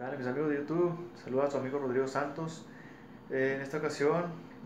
Dale, mis amigos de YouTube, saluda a su amigo Rodrigo Santos. En esta ocasión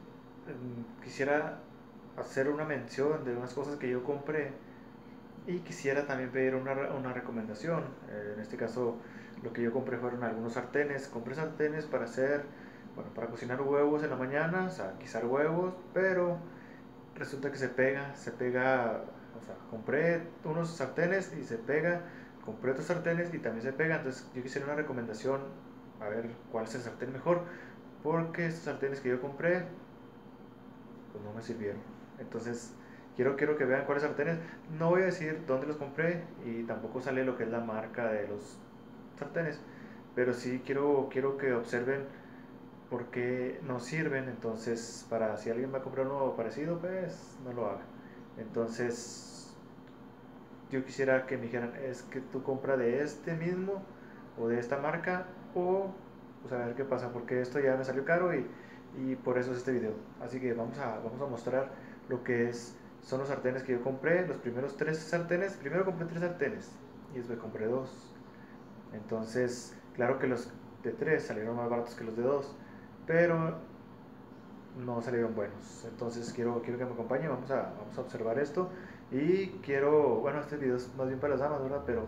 quisiera hacer una mención de unas cosas que yo compré y quisiera también pedir una recomendación. En este caso, lo que yo compré fueron algunos sartenes. Compré sartenes para hacer, bueno, para cocinar huevos en la mañana, o sea, guisar huevos, pero resulta que se pega, o sea, compré unos sartenes y se pega, compré otros sartenes y también se pega, entonces yo quisiera una recomendación, a ver cuál es el sartén mejor, porque estos sartenes que yo compré, pues no me sirvieron, entonces quiero que vean cuáles sartenes, no voy a decir dónde los compré y tampoco sale lo que es la marca de los sartenes, pero sí quiero que observen por qué no sirven, entonces para si alguien va a comprar uno parecido, pues no lo haga. Entonces yo quisiera que me dijeran, es que tú compras de este mismo o de esta marca o pues a ver qué pasa, porque esto ya me salió caro y por eso es este video. Así que vamos a mostrar lo que son los sartenes que yo compré, los primeros tres sartenes. Primero compré tres sartenes y después compré dos. Entonces, claro que los de tres salieron más baratos que los de dos, pero no salieron buenos. Entonces quiero que me acompañe, vamos a observar esto. Y quiero, bueno, este video es más bien para las damas, ¿verdad? Pero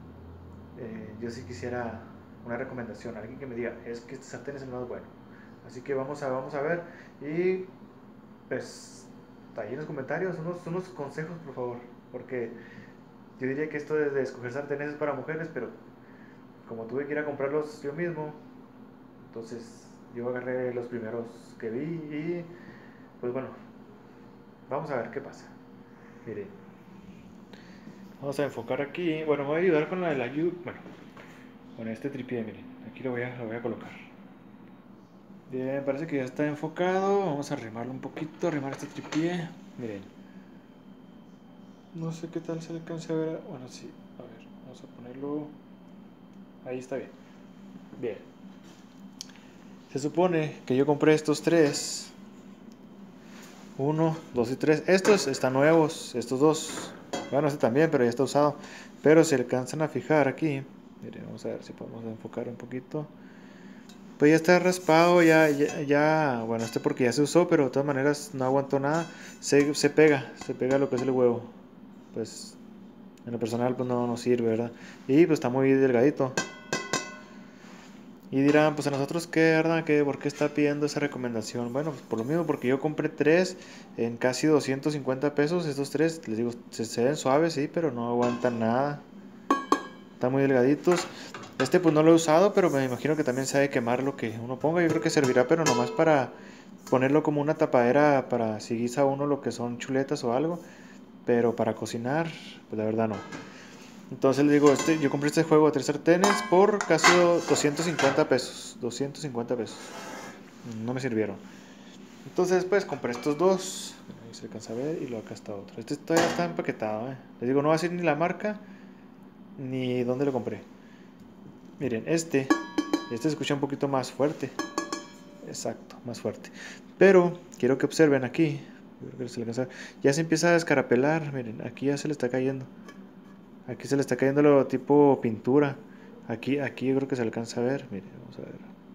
yo sí quisiera una recomendación, alguien que me diga, es que este sartén es el más bueno. Así que vamos a ver. Y pues, ahí en los comentarios, unos consejos, por favor. Porque yo diría que esto de escoger sartenes es para mujeres, pero como tuve que ir a comprarlos yo mismo, entonces yo agarré los primeros que vi y pues bueno, vamos a ver qué pasa. Mire, vamos a enfocar aquí. Bueno, me voy a ayudar con la de la bueno, con este tripié, miren. Aquí lo voy a colocar. Bien, parece que ya está enfocado. Vamos a arrimarlo un poquito, arrimar este tripié. Miren. No sé qué tal se alcance a ver. Bueno, sí. A ver, vamos a ponerlo. Ahí está bien. Bien. Se supone que yo compré estos tres. Uno, dos y tres. Estos están nuevos. Estos dos. Bueno, este también, pero ya está usado. Pero se alcanzan a fijar aquí. Miren, vamos a ver si podemos enfocar un poquito. Pues ya está raspado, bueno, este porque ya se usó, pero de todas maneras no aguantó nada. Se pega lo que es el huevo. Pues en lo personal pues no sirve, ¿verdad? Y pues está muy delgadito. Y dirán, pues a nosotros qué, ¿verdad? ¿Por qué está pidiendo esa recomendación? Bueno, pues por lo mismo, porque yo compré tres en casi 250 pesos. Estos tres, les digo, se ven suaves, sí, pero no aguantan nada. Están muy delgaditos. Este pues no lo he usado, pero me imagino que también se ha de quemar lo que uno ponga. Yo creo que servirá, pero nomás para ponerlo como una tapadera para si guisa uno lo que son chuletas o algo. Pero para cocinar, pues la verdad no. Entonces les digo, yo compré este juego de tres sartenes por casi 250 pesos. 250 pesos. No me sirvieron. Entonces pues compré estos dos. Ahí se alcanza a ver y luego acá está otro. Este todavía está empaquetado. Les digo, no va a decir ni la marca ni dónde lo compré. Miren, este se escucha un poquito más fuerte. Exacto, más fuerte. Pero quiero que observen aquí. Ya se empieza a descarapelar. Miren, aquí ya se le está cayendo. Aquí se le está cayendo lo tipo pintura. Aquí yo creo que se alcanza a ver. Miren, vamos a ver.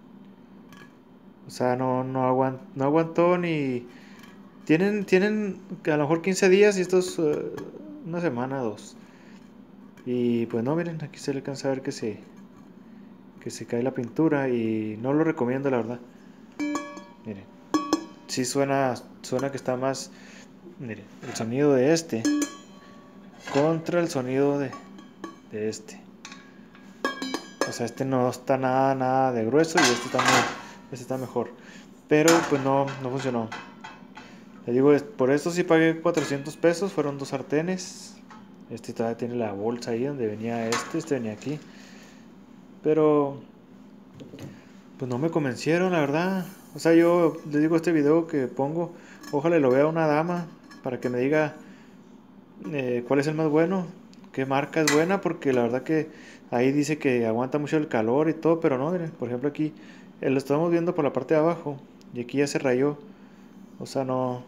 O sea, no aguantó ni. Tienen a lo mejor 15 días y esto es una semana, dos. Y pues no, miren, aquí se le alcanza a ver que se cae la pintura y no lo recomiendo, la verdad. Miren, sí suena que está más, miren, el sonido de este contra el sonido de este. O sea, este no está nada de grueso y este está mejor. Pero pues no funcionó. Le digo, por esto sí pagué 400 pesos, fueron dos sartenes. Este todavía tiene la bolsa ahí donde venía este venía aquí. Pero pues no me convencieron, la verdad. O sea, yo les digo este video que pongo, ojalá lo vea una dama para que me diga cuál es el más bueno, qué marca es buena, porque la verdad que ahí dice que aguanta mucho el calor y todo, pero no, miren, por ejemplo aquí lo estamos viendo por la parte de abajo y aquí ya se rayó, o sea,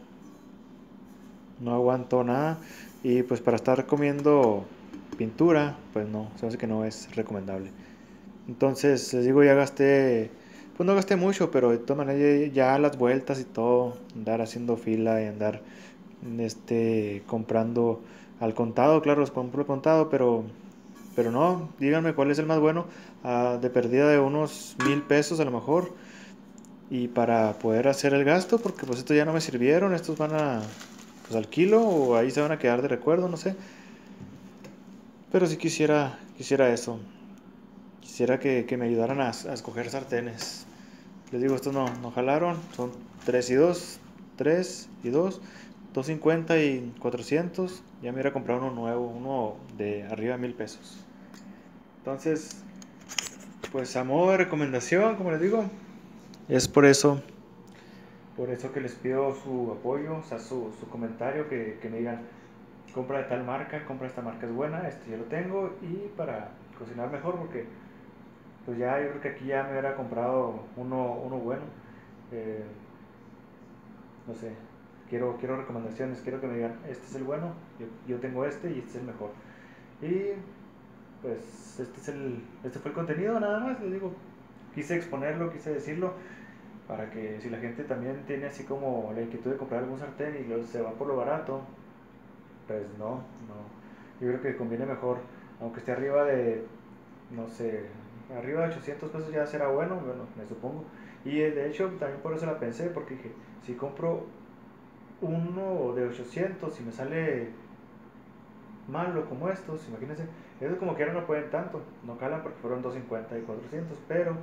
no aguantó nada y pues para estar comiendo pintura, pues no, se me hace que no es recomendable. Entonces, les digo, ya gasté, pues no gasté mucho, pero de todas maneras ya las vueltas y todo, andar haciendo fila y andar comprando al contado, claro, los compro al contado, pero no, díganme cuál es el más bueno, de pérdida de unos 1000 pesos a lo mejor, y para poder hacer el gasto, porque pues estos ya no me sirvieron, estos van a, pues al kilo, o ahí se van a quedar de recuerdo, no sé, pero sí quisiera eso, quisiera que me ayudaran a escoger sartenes. Les digo, estos no jalaron, son 3 y 2 3 y 2 250 y 400. Ya me hubiera comprado uno nuevo, uno de arriba de 1000 pesos. Entonces, pues a modo de recomendación, como les digo, es por eso que les pido su apoyo, o sea, su comentario, que me digan, compra de tal marca, compra esta marca es buena, este yo lo tengo, y para cocinar mejor, porque pues ya yo creo que aquí ya me hubiera comprado uno bueno. Eh, no sé, quiero recomendaciones, quiero que me digan, este es el bueno, yo tengo este y este es el mejor. Y pues este fue el contenido, nada más, les digo, quise exponerlo, quise decirlo, para que si la gente también tiene así como la inquietud de comprar algún sartén y luego se va por lo barato, pues no, yo creo que conviene mejor, aunque esté arriba de, no sé, arriba de 800 pesos ya será bueno, me supongo. Y de hecho también por eso la pensé, porque dije, si compro uno de 800 y me sale malo como estos, imagínense, esos como que ahora no pueden tanto, no calan porque fueron 250 y 400,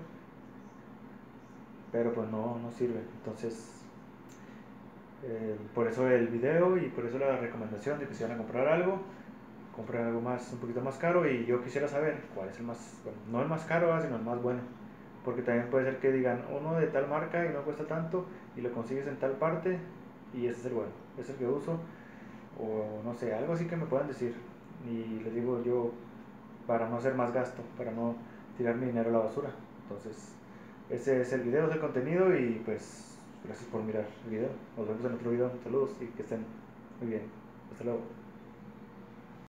pero pues no sirve. Entonces, por eso el video y por eso la recomendación de que si van a comprar algo, compren algo más, un poquito más caro, y yo quisiera saber cuál es el más, bueno, no el más caro, sino el más bueno. Porque también puede ser que digan uno de tal marca y no cuesta tanto y lo consigues en tal parte y ese es el bueno, es el que uso, o no sé, algo así que me puedan decir. Y les digo yo, para no hacer más gasto, para no tirar mi dinero a la basura. Entonces, ese es el video, es el contenido, y pues gracias por mirar el video. Nos vemos en otro video. Saludos y que estén muy bien. Hasta luego.